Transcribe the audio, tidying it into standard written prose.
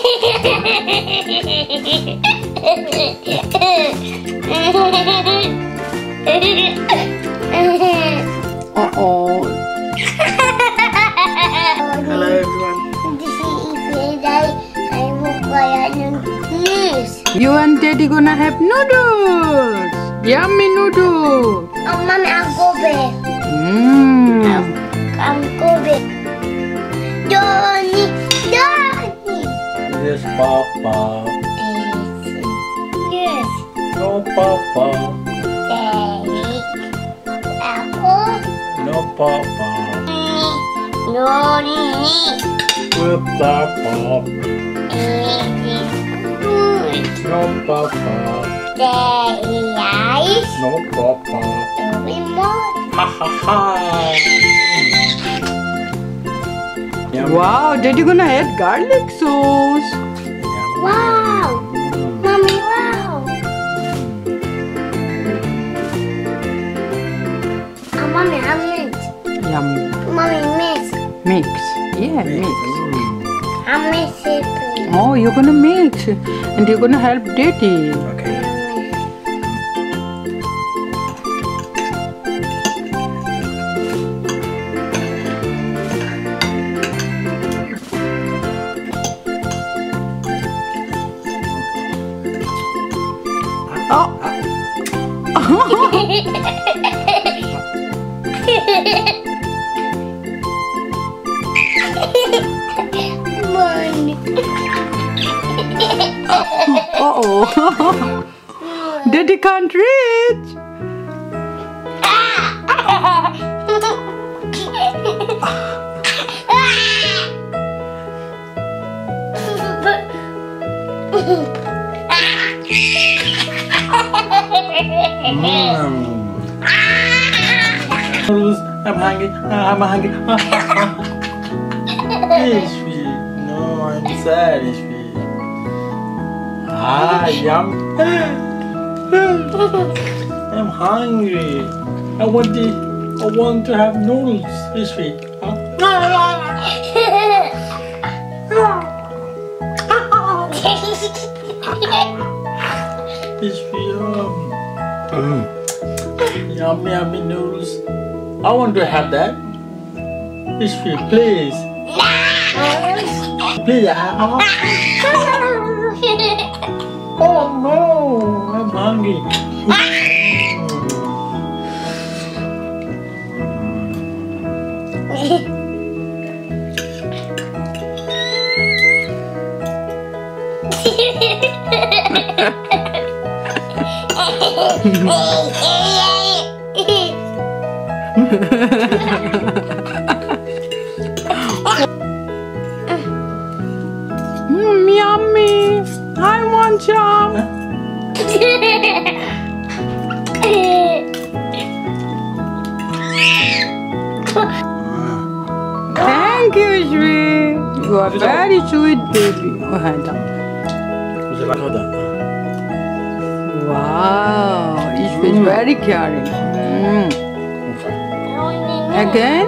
Uh-oh. Hello everyone. You and Daddy gonna have noodles. Yummy noodles. Oh, Mommy, I'll go back. I'm go back. Johnny. Yes, Papa. Yes. No, Papa. Daddy. Apple. No, Papa. No, Good, Papa. No, Papa. Daddy eyes. No, Papa. Remote. Ha ha ha. Wow, Daddy gonna add garlic sauce. Wow. Mommy, wow. Mommy, I mix. Yummy. Mommy, mix. Mix. Yeah, mix. I mix it. Oh, you're gonna mix. And you're gonna help Daddy. Okay. Oh. Uh-oh. Daddy can't reach. Noodles. I'm hungry. I'm hungry. Ishfi. No, I'm sad, Ishfi. Ah, yum. I'm hungry. I want to have noodles, Ishfi. Huh? Ishfi, yummy noodles. I want to have that. Ishfi, please. Please. Oh no, I'm hungry. Yummy. I want some. Thank you, Ishfi. You are very sweet, baby. Oh, hand up. Wow, Ishfi is very caring. Again?